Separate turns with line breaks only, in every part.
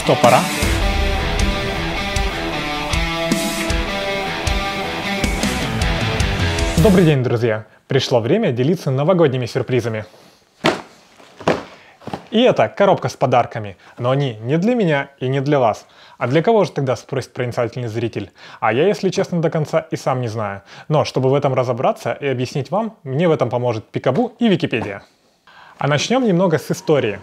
что, пора? Добрый день, друзья! Пришло время делиться новогодними сюрпризами. И это коробка с подарками, но они не для меня и не для вас. А для кого же тогда, спросит проницательный зритель? А я, если честно, до конца и сам не знаю. Но чтобы в этом разобраться и объяснить вам, мне в этом поможет Пикабу и Википедия. А начнем немного с истории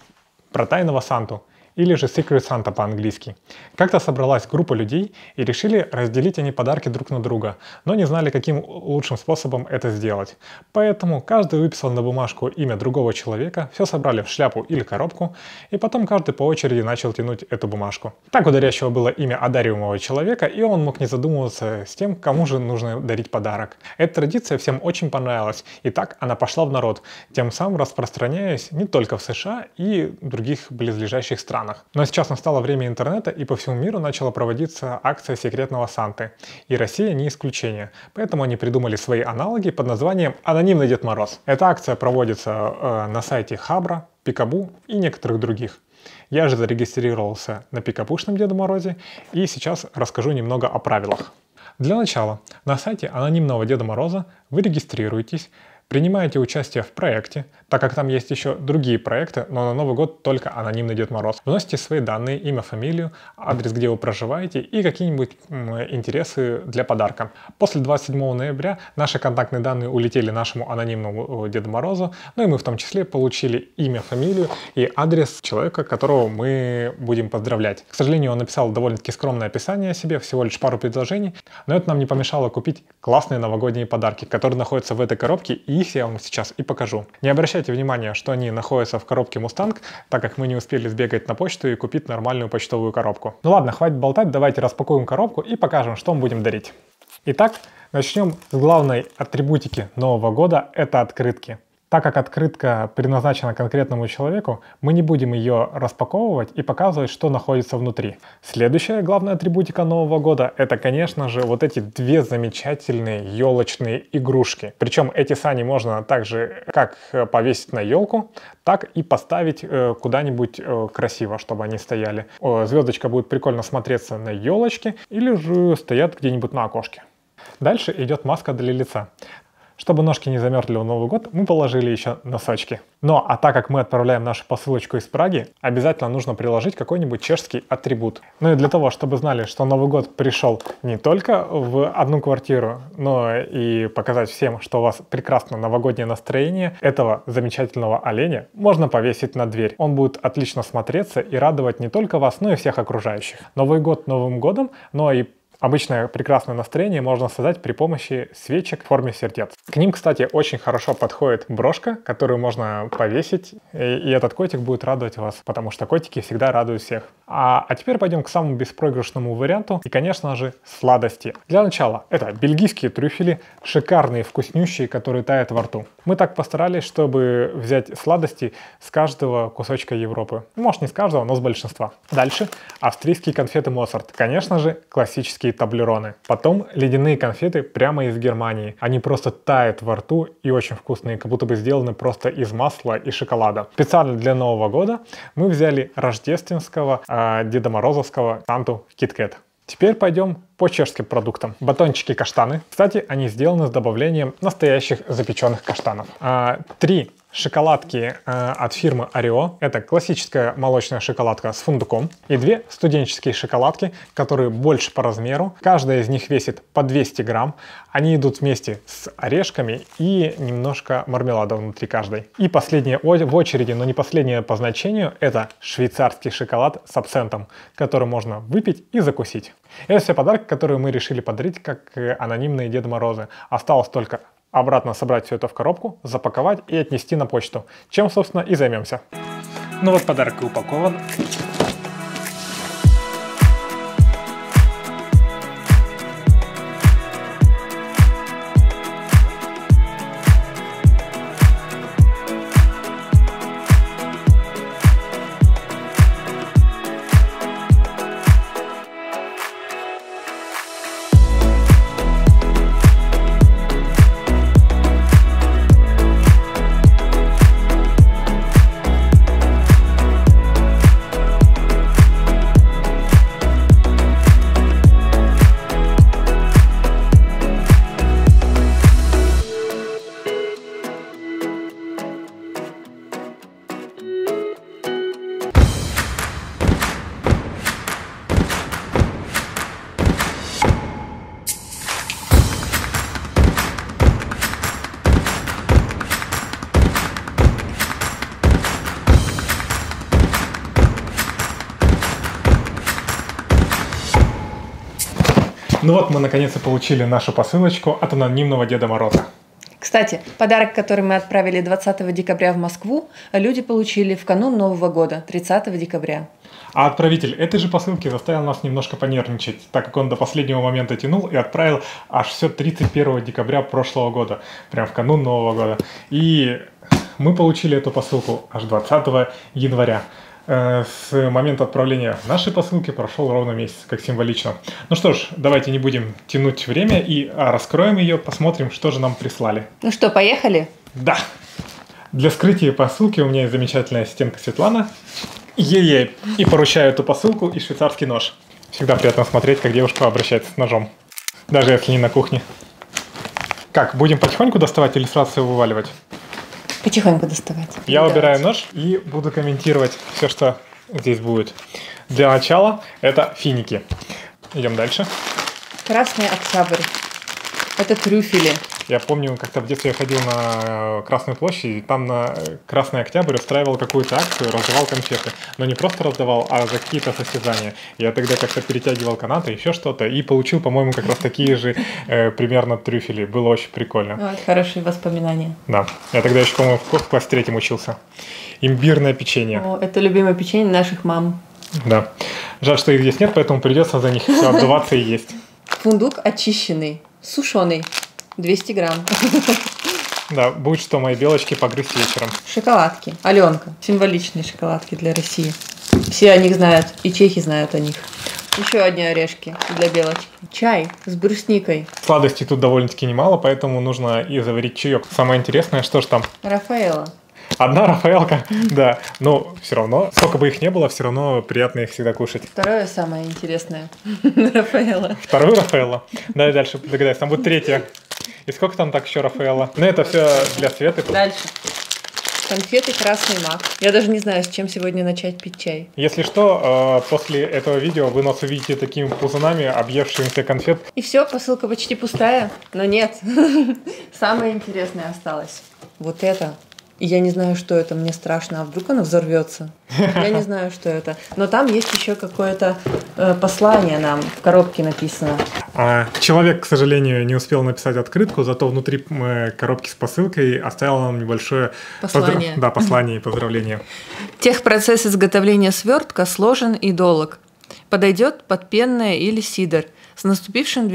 про Тайного Санту, или же Secret Santa по-английски. Как-то собралась группа людей и решили разделить они подарки друг на друга, но не знали, каким лучшим способом это сделать. Поэтому каждый выписал на бумажку имя другого человека, все собрали в шляпу или коробку, и потом каждый по очереди начал тянуть эту бумажку. Так у дарящего было имя одариваемого человека, и он мог не задумываться с тем, кому же нужно дарить подарок. Эта традиция всем очень понравилась, и так она пошла в народ, тем самым распространяясь не только в США и других близлежащих странах. Но сейчас настало время интернета, и по всему миру начала проводиться акция секретного Санты. И Россия не исключение. Поэтому они придумали свои аналоги под названием «Анонимный Дед Мороз». Эта акция проводится на сайте Хабра, Пикабу и некоторых других. Я же зарегистрировался на Пикабушном Деду Морозе, и сейчас расскажу немного о правилах. Для начала, на сайте Анонимного Деда Мороза вы регистрируетесь, принимаете участие в проекте, так как там есть еще другие проекты, но на Новый год только Анонимный Дед Мороз. Вносите свои данные, имя, фамилию, адрес, где вы проживаете и какие-нибудь интересы для подарка. После 27 ноября наши контактные данные улетели нашему Анонимному Деду Морозу, ну и мы в том числе получили имя, фамилию и адрес человека, которого мы будем поздравлять. К сожалению, он написал довольно-таки скромное описание о себе, всего лишь пару предложений, но это нам не помешало купить классные новогодние подарки, которые находятся в этой коробке, и их я вам сейчас и покажу. Не обращайте внимания, что они находятся в коробке Мустанг, так как мы не успели сбегать на почту и купить нормальную почтовую коробку. Ну ладно, хватит болтать, давайте распакуем коробку и покажем, что мы будем дарить. Итак, начнем с главной атрибутики Нового года – это открытки. Так как открытка предназначена конкретному человеку, мы не будем ее распаковывать и показывать, что находится внутри. Следующая главная атрибутика Нового года – это, конечно же, вот эти две замечательные елочные игрушки. Причем эти сани можно также как повесить на елку, так и поставить куда-нибудь красиво, чтобы они стояли. Звездочка будет прикольно смотреться на елочке или же стоят где-нибудь на окошке. Дальше идет маска для лица. Чтобы ножки не замерзли в Новый год, мы положили еще носочки. А так как мы отправляем нашу посылочку из Праги, обязательно нужно приложить какой-нибудь чешский атрибут. Ну и для того, чтобы знали, что Новый год пришел не только в одну квартиру, но и показать всем, что у вас прекрасное новогоднее настроение, этого замечательного оленя можно повесить на дверь. Он будет отлично смотреться и радовать не только вас, но и всех окружающих. Новый год Новым годом, но и обычное прекрасное настроение можно создать при помощи свечек в форме сердец. К ним, кстати, очень хорошо подходит брошка, которую можно повесить, и этот котик будет радовать вас, потому что котики всегда радуют всех. А теперь пойдем к самому беспроигрышному варианту, и, конечно же, сладости. Для начала это бельгийские трюфели, шикарные, вкуснющие, которые тают во рту. Мы так постарались, чтобы взять сладости с каждого кусочка Европы. Может, не с каждого, но с большинства. Дальше австрийские конфеты Моцарт. Конечно же, классические таблероны. Потом ледяные конфеты прямо из Германии. Они просто тают во рту и очень вкусные, как будто бы сделаны просто из масла и шоколада. Специально для Нового года мы взяли рождественского Деда Морозовского Санту KitKat. Теперь пойдем по чешским продуктам. Батончики каштаны. Кстати, они сделаны с добавлением настоящих запеченных каштанов. 3 шоколадки от фирмы Орео. Это классическая молочная шоколадка с фундуком. И 2 студенческие шоколадки, которые больше по размеру. Каждая из них весит по 200 грамм. Они идут вместе с орешками и немножко мармелада внутри каждой. И последняя в очереди, но не последняя по значению, это швейцарский шоколад с абсентом, который можно выпить и закусить. Это все подарки, которые мы решили подарить как анонимные Деды Морозы. Осталось только обратно собрать все это в коробку, запаковать и отнести на почту, чем, собственно, и займемся. Ну вот подарок и упакован. Ну вот мы наконец-то получили нашу посылочку от анонимного Деда Мороза.
Кстати, подарок, который мы отправили 20 декабря в Москву, люди получили в канун Нового года, 30 декабря.
А отправитель этой же посылки заставил нас немножко понервничать, так как он до последнего момента тянул и отправил аж все 31 декабря прошлого года, прям в канун Нового года. И мы получили эту посылку аж 20 января. С момента отправления нашей посылки прошел ровно месяц, как символично. Ну что ж, давайте не будем тянуть время и раскроем ее, посмотрим, что же нам прислали.
Ну что, поехали?
Да! Для скрытия посылки у меня есть замечательная ассистентка Светлана. Ей и поручаю эту посылку и швейцарский нож. Всегда приятно смотреть, как девушка обращается с ножом, даже если не на кухне. Как, будем потихоньку доставать или сразу все вываливать?
Потихоньку доставать.
Я выбираю нож и буду комментировать все, что здесь будет. Для начала это финики. Идем дальше.
Красный октябрь. Это трюфели.
Я помню, как-то в детстве я ходил на Красную площадь, и там на Красный Октябрь устраивал какую-то акцию, раздавал конфеты. Но не просто раздавал, а за какие-то состязания. Я тогда как-то перетягивал канаты, еще что-то, и получил, по-моему, как раз такие же примерно трюфели. Было очень прикольно.
Вот, хорошие воспоминания.
Да. Я тогда еще, по-моему, в классе 3 учился. Имбирное печенье.
О, это любимое печенье наших мам.
Да. Жаль, что их здесь нет, поэтому придется за них все отдуваться и есть.
Фундук очищенный, сушеный. 200 грамм.
Да, будет что мои белочки погрызть вечером.
Шоколадки. Аленка. Символичные шоколадки для России. Все о них знают, и чехи знают о них. Еще одни орешки для белочки. Чай с брусникой.
Сладостей тут довольно-таки немало, поэтому нужно и заварить чаек. Самое интересное, что же там?
Рафаэлло.
Одна Рафаэлка, да. Но все равно, сколько бы их не было, все равно приятно их всегда кушать.
Второе самое интересное. Рафаэлло.
Вторую Рафаэлло. Да, и дальше догадайся. Там будет третья. И сколько там так еще Рафаэлло? Ну, это все для Светы.
Дальше. Конфеты «Красный мак». Я даже не знаю, с чем сегодня начать пить чай.
Если что, после этого видео вы нас увидите такими пузанами, объевшимися конфет.
И все, посылка почти пустая. Но нет. Самое интересное осталось. Вот это. И я не знаю, что это, мне страшно, а вдруг оно взорвется? Я не знаю, что это. Но там есть еще какое-то послание нам в коробке написано.
Человек, к сожалению, не успел написать открытку, зато внутри коробки с посылкой оставил нам небольшое
послание.
Да, послание и поздравление.
Техпроцесс изготовления свертка сложен и долг. Подойдет под пенное или сидр. С наступившим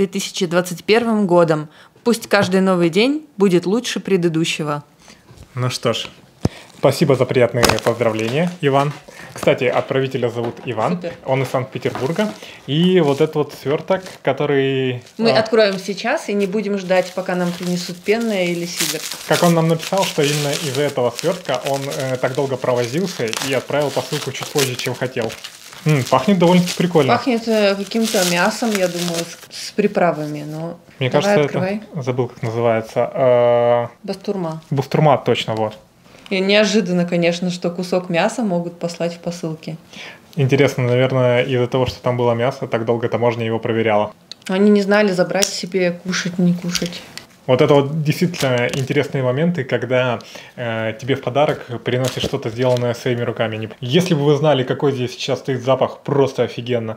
2021 годом. Пусть каждый новый день будет лучше предыдущего.
Ну что ж, спасибо за приятные поздравления, Иван. Кстати, отправителя зовут Иван, супер. Он из Санкт-Петербурга. И вот этот вот сверток, который...
Мы откроем сейчас и не будем ждать, пока нам принесут пенное или сидр.
Как он нам написал, что именно из-за этого свертка он так долго провозился и отправил посылку чуть позже, чем хотел. Пахнет довольно-таки прикольно.
Пахнет каким-то мясом, я думаю, с приправами, но...
Мне кажется, открывай. Это... Забыл, как называется.
Бастурма.
Бастурма, точно, вот.
И неожиданно, конечно, что кусок мяса могут послать в посылке.
Интересно, наверное, из-за того, что там было мясо, так долго таможня его проверяла.
Они не знали, забрать себе, кушать, не кушать.
Вот это вот действительно интересные моменты, когда тебе в подарок приносят что-то, сделанное своими руками. Если бы вы знали, какой здесь сейчас стоит запах, просто офигенно.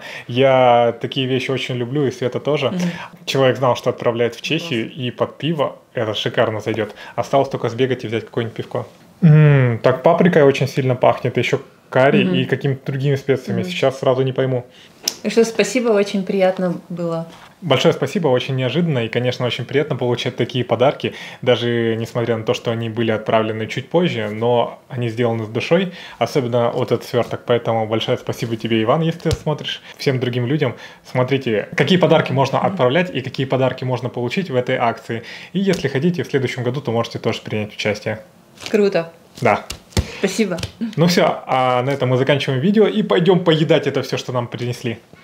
Я такие вещи очень люблю, и Света тоже. Человек знал, что отправляет в Чехию, и под пиво это шикарно зайдет. Осталось только сбегать и взять какое-нибудь пивко. Так паприкой очень сильно пахнет, еще карри и какими-то другими специями. Сейчас сразу не пойму.
И что, спасибо, очень приятно было.
Большое спасибо, очень неожиданно и, конечно, очень приятно получать такие подарки, даже несмотря на то, что они были отправлены чуть позже, но они сделаны с душой, особенно вот этот сверток, поэтому большое спасибо тебе, Иван, если ты смотришь, всем другим людям. Смотрите, какие подарки можно отправлять и какие подарки можно получить в этой акции. И если хотите, в следующем году, то можете тоже принять участие.
Круто.
Да.
Спасибо.
Ну все, а на этом мы заканчиваем видео и пойдем поедать это все, что нам принесли.